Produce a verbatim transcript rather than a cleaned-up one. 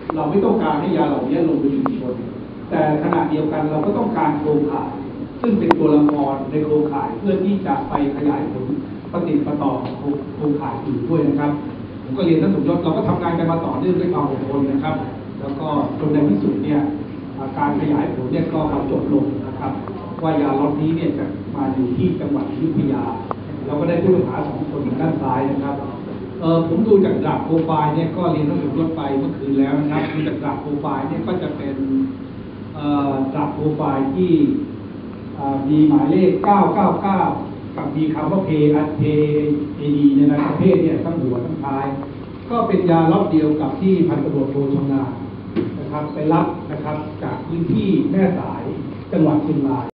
เราไม่ต้องการให้ยาเหล่านี้ลงไปชุมชนแต่ขณะเดียวกันเราก็ต้องการโครงข่ายซึ่งเป็นตัวละครในโครงข่ายเพื่อที่จะไปขยายผลปฏิปต่อโครงข่ายอื่นด้วยนะครับผมก็เรียนท่านสมยศเราก็ทำงานกันมาต่อเนื่องด้วยความอดทนนะครับแล้วก็จนในที่สุดเนี่ยการขยายผลเนี่ยก็มาจบลงนะครับว่ายาล็อตนี้เนี่ยจะมาอยู่ที่จังหวัดอยุธยาเราก็ได้ผู้ต้องหาสองคนทางด้านซ้ายนะครับเออผมดูจากกราฟโปรไฟล์เนี่ยก็เรียนท่านสมยศไปเมื่อคืนแล้วนะครับดูจากกราฟโปรไฟล์เนี่ยก็จะเป็นกราฟโปรไฟล์ที่มีหมายเลขเก้าเก้าเก้ากับมีคำว่า เพ เพ เอ ดี เนี่ยนะประเภทเนี่ยทั้งหัวทั้งท้ายก็เป็นยาล็อตเดียวกับที่พันตำรวจโทชำนาญนะครับไปรับนะครับจากพื้นที่แม่สายจังหวัดเชียงราย